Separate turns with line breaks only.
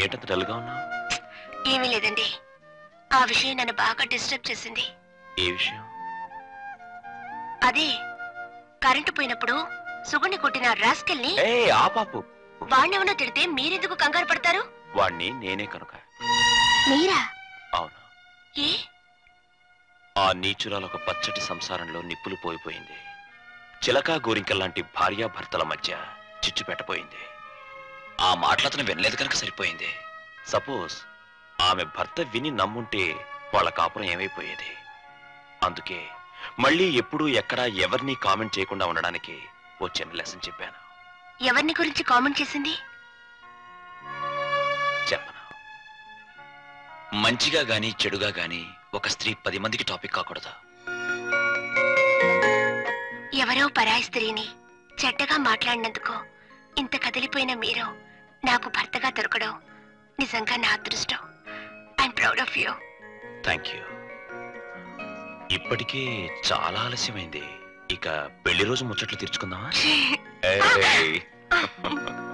ఏంటంత డల్గా ఉన్నావు?
ఏమీ లేదండి, ఆ విషయం నన్ను బాగా డిస్టర్బ్ చేసింది.
ఏ విషయం?
అదే కరెంటు పోయినప్పుడు సుగుణ్ణి కొట్టిన రాస్కెల్ని
ఆ పాపు
వాణ్ణెవనో తిడితే మీరెందుకు కంగారు పడతారు?
వాణ్ణి నేనే కనుక.
మీరా?
అవును.
ఏ?
ఆ నీచురాలు ఒక పచ్చటి సంసారంలో నిప్పులు పోయిపోయింది. చిలకా గోరింకల్లాంటి భార్యాభర్తల మధ్య చిచ్చు పెట్టబోయింది. ఆ మాటలతను వినలేదు కనుక సరిపోయింది. సపోజ్ ఆమె భర్త విని నమ్ముంటే వాళ్ళ కాపురం ఏమైపోయేది? అందుకే మళ్ళీ ఎప్పుడూ ఎక్కడా ఎవరిని కామెంట్ చేయకుండా ఉండడానికి ఓ చిన్న లెసన్ చెప్పాను.
ఎవరిని గురించి కామెంట్ చేసింది?
చెప్పను. మంచిగా గాని చెడుగా గాని ఒక స్త్రీ 10 మందికి టాపిక్ కాకూడదు.
ఎవరో పరాయి స్త్రీని చెడ్డగా మాట్లాడినందుకు ఇంత కదిలిపోయిన మీరు నాకు భర్తగా దొరకడం నిజంగా నా అదృష్టం. I'm proud of you.
Thank you. ఇప్పటికే చాలా ఆలస్యమైంది. ఇక పెళ్లి రోజు ముచ్చట్లు తీర్చుకుందామా?